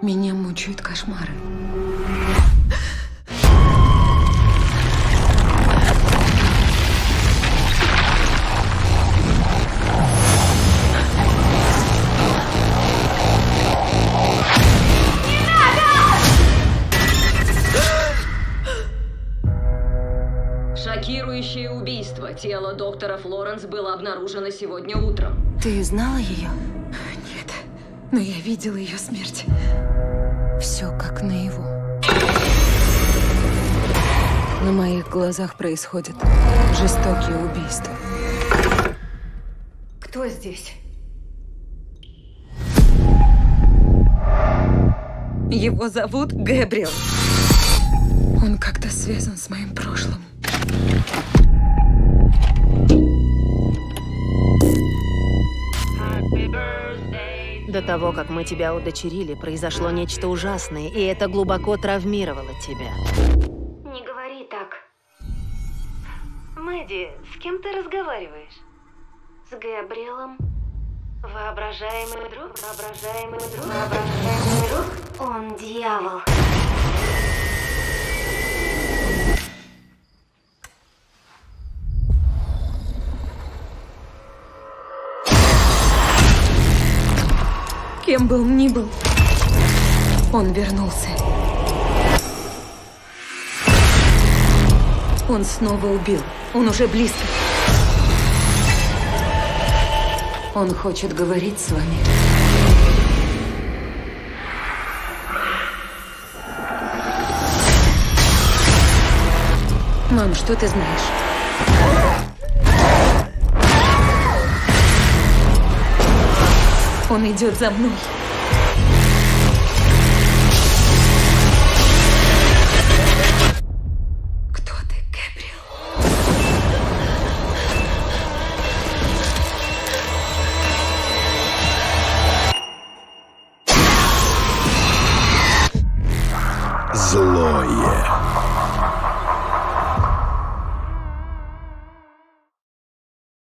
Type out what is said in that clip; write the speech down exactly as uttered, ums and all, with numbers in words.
Меня мучают кошмары. Шокирующее убийство. Тело доктора Флоренс было обнаружено сегодня утром. Ты знала ее? Нет, но я видела ее смерть. Все как наяву. На моих глазах происходят жестокие убийства. Кто здесь? Его зовут Гэбриэл. Он как-то связан с моим прошлым. До того, как мы тебя удочерили, произошло нечто ужасное, и это глубоко травмировало тебя. Не говори так. Мэдди, с кем ты разговариваешь? С Гэбриэлом? Воображаемый друг? Воображаемый друг? Воображаемый друг? Он дьявол. Кем бы он ни был, он вернулся. Он снова убил. Он уже близко. Он хочет говорить с вами. Мам, что ты знаешь? Он идет за мной. Кто ты, Гэбриэл? Злое.